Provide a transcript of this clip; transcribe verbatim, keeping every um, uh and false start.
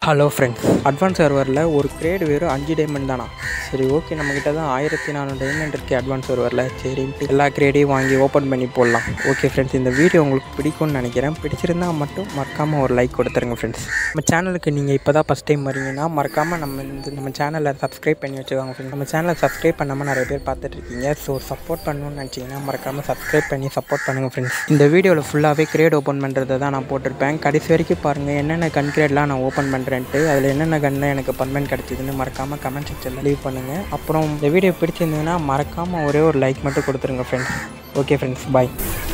Hello friends, advance சர்வரில் ஒரு grade வெறும் அஞ்சு டைமண்ட் தானா? சரி, ஓகே, நம்மக்கிட்ட தான் ஆயிரத்தி நானூறு டைமண்ட் இருக்குது அட்வான்ஸ் சர்வரில். சரின்ட்டு எல்லா கிரேடையும் வாங்கி ஓப்பன் பண்ணி போடலாம். ஓகே ஃப்ரெண்ட்ஸ், இந்த வீடியோ உங்களுக்கு பிடிக்கும்னு நினைக்கிறேன். பிடிச்சிருந்தால் மட்டும் மறக்காமல் ஒரு லைக் கொடுத்துருங்க ஃப்ரெண்ட்ஸ். நம்ம சேனலுக்கு நீங்கள் இப்போ தான் ஃபஸ்ட் டைம் வரீங்கன்னா மறக்காமல் நம்ம இந்த நம்ம சேனலை சப்ஸ்கிரைப் பண்ணி வச்சுக்கோங்க ஃப்ரெண்ட்ஸ். நம்ம சேனலை சப்ஸ்கிரைப் பண்ணாமல் நிறைய பேர் பார்த்துட்ருக்கீங்க. ஸோ சப்போர்ட் பண்ணணும்னு நினச்சிங்கன்னா மறக்காமல் சப்ஸ்கிரைப் பண்ணி சப்போர்ட் பண்ணுங்கள் ஃப்ரெண்ட்ஸ். இந்த வீடியோவில் ஃபுல்லாகவே கிரேட் ஓப்பன் பண்ணுறதை தான் நான் போட்டிருப்பேன். கடைசி வரைக்கும் பாருங்கள், என்னென்ன கன் கிரேட்லாம் நான் ஓப்பன் பண்ணுறேன், அதில் என்னென்ன கன்னு எனக்கு பர்மனெண்ட் கிடச்சிதுன்னு மறக்காமல் கமெண்ட் செக்ஷனில் லீவ் பண்ணுங்கள். அப்புறம் இந்த வீடியோ பிடிச்சிருந்ததுன்னா மறக்காமல் ஒரே ஒரு லைக் மட்டும் கொடுத்துருங்க ஃப்ரெண்ட்ஸ். ஓகே ஃப்ரெண்ட்ஸ், பாய்.